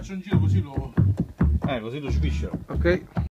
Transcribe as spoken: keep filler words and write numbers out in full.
faccio un giro così lo... Eh, così lo sfiscio. Ok.